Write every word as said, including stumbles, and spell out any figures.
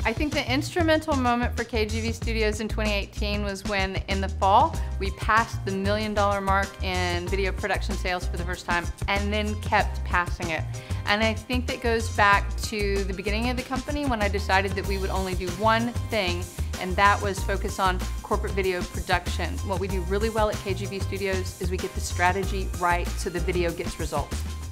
I think the instrumental moment for K G V Studios in twenty eighteen was when, in the fall, we passed the million dollar mark in video production sales for the first time, and then kept passing it. And I think that goes back to the beginning of the company when I decided that we would only do one thing, and that was focus on corporate video production. What we do really well at K G V Studios is we get the strategy right so the video gets results.